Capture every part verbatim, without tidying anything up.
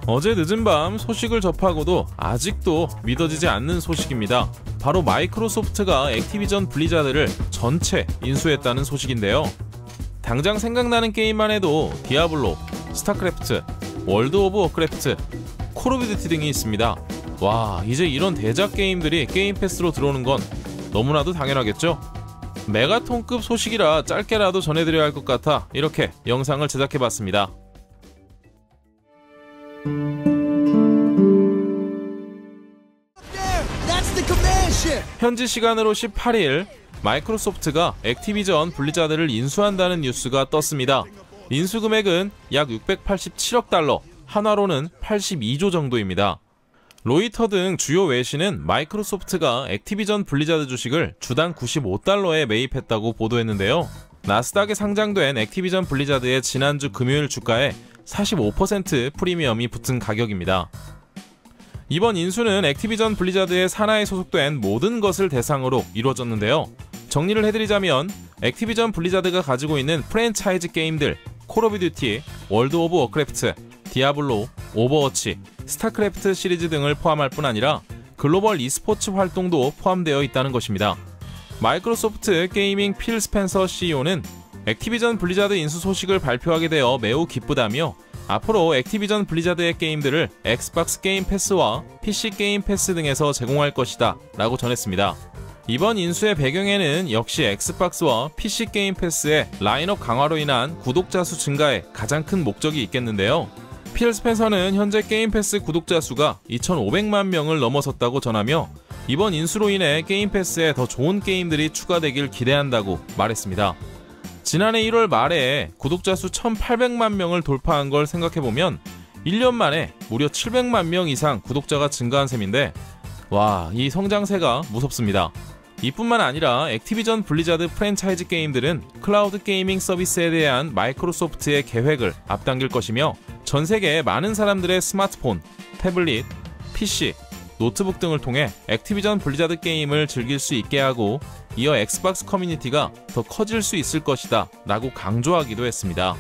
어제 늦은 밤 소식을 접하고도 아직도 믿어지지 않는 소식입니다. 바로 마이크로소프트가 액티비전 블리자드를 전체 인수했다는 소식인데요. 당장 생각나는 게임만 해도 디아블로, 스타크래프트, 월드 오브 워크래프트, 콜 오브 듀티 등이 있습니다. 와, 이제 이런 대작 게임들이 게임 패스로 들어오는 건 너무나도 당연하겠죠? 메가톤급 소식이라 짧게라도 전해드려야 할 것 같아 이렇게 영상을 제작해봤습니다. 현지 시간으로 십팔 일 마이크로소프트가 액티비전 블리자드를 인수한다는 뉴스가 떴습니다. 인수 금액은 약 육백팔십칠억 달러, 한화로는 팔십이조 정도입니다. 로이터 등 주요 외신은 마이크로소프트가 액티비전 블리자드 주식을 주당 구십오 달러에 매입했다고 보도했는데요. 나스닥에 상장된 액티비전 블리자드의 지난주 금요일 주가에 사십오 퍼센트 프리미엄이 붙은 가격입니다. 이번 인수는 액티비전 블리자드의 산하에 소속된 모든 것을 대상으로 이루어졌는데요. 정리를 해드리자면 액티비전 블리자드가 가지고 있는 프랜차이즈 게임들 콜 오브 듀티, 월드 오브 워크래프트, 디아블로, 오버워치, 스타크래프트 시리즈 등을 포함할 뿐 아니라 글로벌 e스포츠 활동도 포함되어 있다는 것입니다. 마이크로소프트 게이밍 필 스펜서 씨이오는 액티비전 블리자드 인수 소식을 발표하게 되어 매우 기쁘다며 앞으로 액티비전 블리자드의 게임들을 엑스박스 게임 패스와 피씨 게임 패스 등에서 제공할 것이다 라고 전했습니다. 이번 인수의 배경에는 역시 엑스박스와 피씨 게임 패스의 라인업 강화로 인한 구독자 수 증가에 가장 큰 목적이 있겠는데요. 필 스펜서는 현재 게임 패스 구독자 수가 이천오백만 명을 넘어섰다고 전하며 이번 인수로 인해 게임 패스에 더 좋은 게임들이 추가되길 기대한다고 말했습니다. 지난해 일월 말에 구독자 수 천팔백만 명을 돌파한 걸 생각해보면 일 년 만에 무려 칠백만 명 이상 구독자가 증가한 셈인데 와, 이 성장세가 무섭습니다. 이뿐만 아니라 액티비전 블리자드 프랜차이즈 게임들은 클라우드 게이밍 서비스에 대한 마이크로소프트의 계획을 앞당길 것이며 전 세계 많은 사람들의 스마트폰, 태블릿, 피씨, 노트북 등을 통해 액티비전 블리자드 게임을 즐길 수 있게 하고 이어 엑스박스 커뮤니티가 더 커질 수 있을 것이다 라고 강조하기도 했습니다.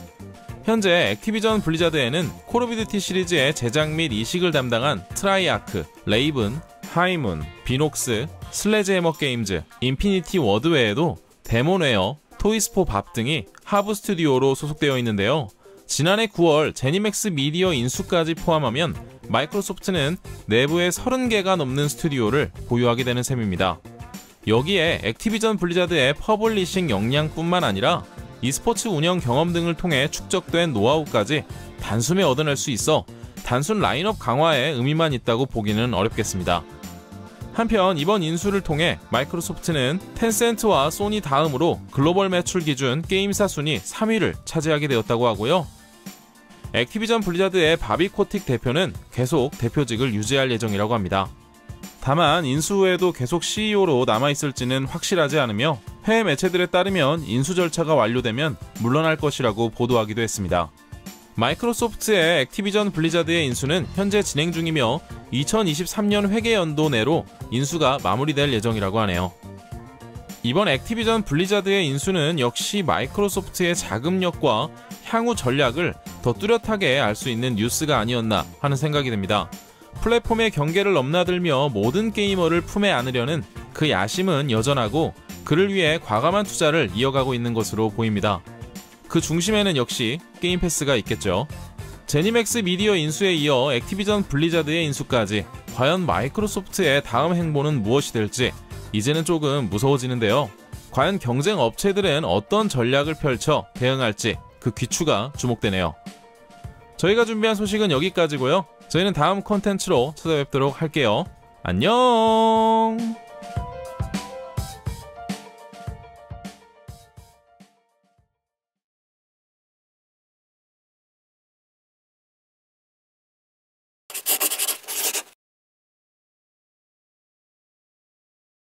현재 액티비전 블리자드에는 콜 오브 듀티 시리즈의 제작 및 이식을 담당한 트라이아크, 레이븐, 하이문, 비녹스, 슬래지해머 게임즈, 인피니티 워드 외에도 데몬웨어, 토이스포 밥 등이 하브 스튜디오로 소속되어 있는데요. 지난해 구월 제니맥스 미디어 인수까지 포함하면 마이크로소프트는 내부에 서른 개가 넘는 스튜디오를 보유하게 되는 셈입니다. 여기에 액티비전 블리자드의 퍼블리싱 역량뿐만 아니라 e스포츠 운영 경험 등을 통해 축적된 노하우까지 단숨에 얻어낼 수 있어 단순 라인업 강화에 의미만 있다고 보기는 어렵겠습니다. 한편 이번 인수를 통해 마이크로소프트는 텐센트와 소니 다음으로 글로벌 매출 기준 게임사 순위 삼 위를 차지하게 되었다고 하고요. 액티비전 블리자드의 바비 코틱 대표는 계속 대표직을 유지할 예정이라고 합니다. 다만 인수 후에도 계속 씨이오로 남아있을지는 확실하지 않으며 해외 매체들에 따르면 인수 절차가 완료되면 물러날 것이라고 보도하기도 했습니다. 마이크로소프트의 액티비전 블리자드의 인수는 현재 진행 중이며 이천이십삼 년 회계연도 내로 인수가 마무리될 예정이라고 하네요. 이번 액티비전 블리자드의 인수는 역시 마이크로소프트의 자금력과 향후 전략을 더 뚜렷하게 알 수 있는 뉴스가 아니었나 하는 생각이 듭니다. 플랫폼의 경계를 넘나들며 모든 게이머를 품에 안으려는 그 야심은 여전하고 그를 위해 과감한 투자를 이어가고 있는 것으로 보입니다. 그 중심에는 역시 게임 패스가 있겠죠. 제니맥스 미디어 인수에 이어 액티비전 블리자드의 인수까지 과연 마이크로소프트의 다음 행보는 무엇이 될지 이제는 조금 무서워지는데요. 과연 경쟁 업체들은 어떤 전략을 펼쳐 대응할지 그 귀추가 주목되네요. 저희가 준비한 소식은 여기까지고요. 저희는 다음 콘텐츠로 찾아뵙도록 할게요. 안녕.